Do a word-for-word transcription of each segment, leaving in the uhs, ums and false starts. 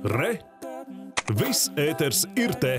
Re! Viss ēters ir te!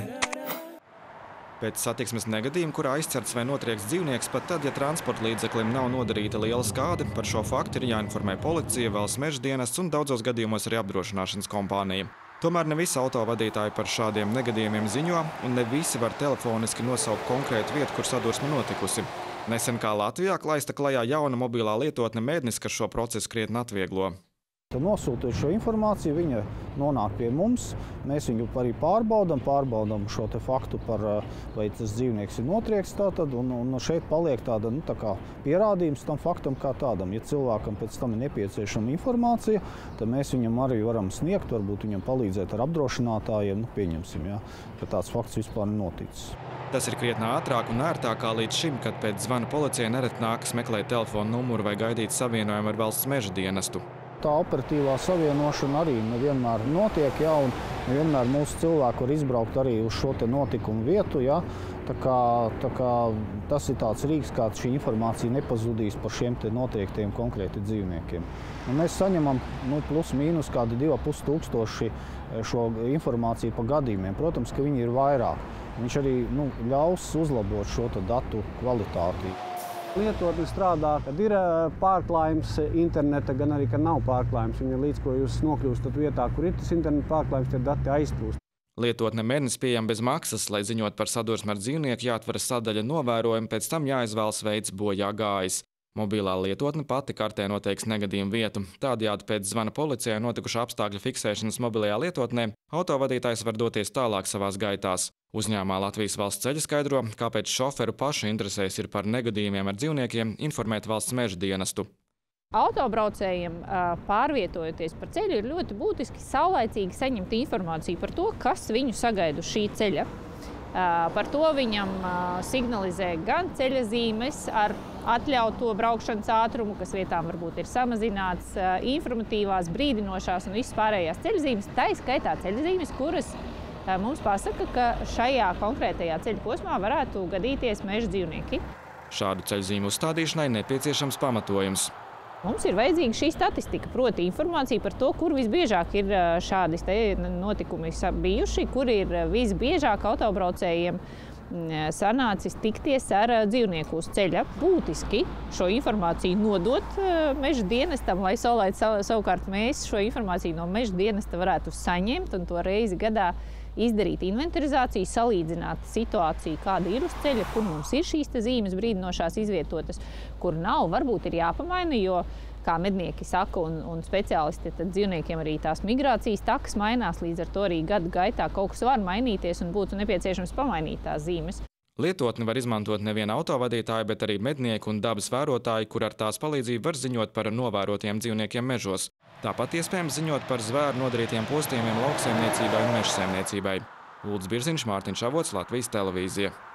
Pēc satiksmes negadījuma, kurā aizcerts vai notriekts dzīvnieks, pat tad, ja transporta līdzeklim nav nodarīta liela skāde, par šo faktu ir jāinformē policija, valsts meža dienests un daudzos gadījumos arī apdrošināšanas kompānija. Tomēr ne visi autovadītāji par šādiem negadījumiem ziņo, un ne visi var telefoniski nosaukt konkrētu vietu, kur sadursme notikusi. Nesen kā Latvijā laista klajā jauna mobilā lietotne Mednis, kas šo procesu krietni atvieglo. Nosūtot šo informāciju, viņa nonāk pie mums. Mēs viņu arī pārbaudam, pārbaudam šo te faktu par, vai tas dzīvnieks ir notriekts tātad, un, un šeit paliek tāda, nu, tā kā pierādījums tam faktam kā tādam. Ja cilvēkam pēc tam ir nepieciešama informācija, tad mēs viņam arī varam sniegt, varbūt viņam palīdzēt ar apdrošinātājiem, nu, pieņemsim, ja, ka tāds fakts vispār ir noticis. Tas ir krietni ātrāk un ērtāk kā līdz šim, kad pēc zvana policijai nereti nākas meklēt telefonu numuru vai gaidīt savienojumu ar valsts meža dienestu. Tā operatīvā savienošana arī nevienmēr notiek, ja, un nevienmēr mūsu cilvēki var izbraukt arī uz šo te notikumu vietu. Ja. Tā kā, tā kā tas ir tāds rīks, kā šī informācija nepazudīs par šiem te notriektiem konkrēti dzīvniekiem. Un mēs saņemam nu, plus mīnus kādi divi ar pus tūkstoši šo informāciju pa gadījumiem. Protams, ka viņi ir vairāk. Viņš arī nu, ļaus uzlabot šo te datu kvalitāti. Lietotne strādā, kad ir pārklājums interneta, gan arī, kad nav pārklājums. Viņa līdz, ko jūs nokļūstat vietā, kur ir tas interneta pārklājums, tie dati aizplūst. Lietotne Mednis pieejama bez maksas, lai ziņot par sadursmi ar dzīvnieku, jāatver sadaļa novērojumi, pēc tam jāizvēlas veids bojā gājis. Mobilā lietotne pati kartē noteiks negadījumu vietu. Tādējādi pēc zvana policijai notikuša apstākļu fiksēšanas mobilajā lietotnē autovadītājs var doties tālāk savās gaitās. Uzņēmumā Latvijas valsts ceļi skaidro, kāpēc šoferu pašu interesēs ir par negadījumiem ar dzīvniekiem informēt valsts meža dienestu. Autobraucējiem pārvietojoties par ceļu ir ļoti būtiski saulaicīgi saņemt informāciju par to, kas viņu sagaida uz šī ceļa. Par to viņam signalizē gan ceļazīmes ar atļauto braukšanas ātrumu, kas vietām varbūt ir samazināts, informatīvās, brīdinošās un visas pārējās ceļazīmes, tā skaitā ceļazīmes, kuras mums pasaka, ka šajā konkrētajā ceļa posmā varētu gadīties meža dzīvnieki. Šādu ceļzīmu uzstādīšanai nepieciešams pamatojums. Mums ir vajadzīga šī statistika, proti informācija par to, kur visbiežāk ir šādi notikumi bijuši, kur ir visbiežāk autobraucējiem sanācis tikties ar dzīvnieku uz ceļa. Būtiski šo informāciju nodot meža dienestam, lai savukārt mēs šo informāciju no meža dienesta varētu saņemt un to reizi gadā izdarīt inventarizāciju, salīdzināt situāciju, kāda ir uz ceļa, kur mums ir šīs zīmes brīdinošās izvietotas, kur nav, varbūt ir jāpamaina, jo, kā mednieki saka un, un speciālisti, tad dzīvniekiem arī tās migrācijas takas mainās, līdz ar to arī gadu gaitā kaut kas var mainīties un būtu nepieciešams pamainīt tās zīmes. Lietotni var izmantot nevien autovadītāji, bet arī mednieki un dabas vērotāji, kur ar tās palīdzību var ziņot par novērotiem dzīvniekiem mežos. Tāpat iespējams ziņot par zvēru nodarītiem postījumiem lauksaimniecībai un mežsaimniecībai. Ulds Birziņš, Mārtiņš Avots, Latvijas televīzija.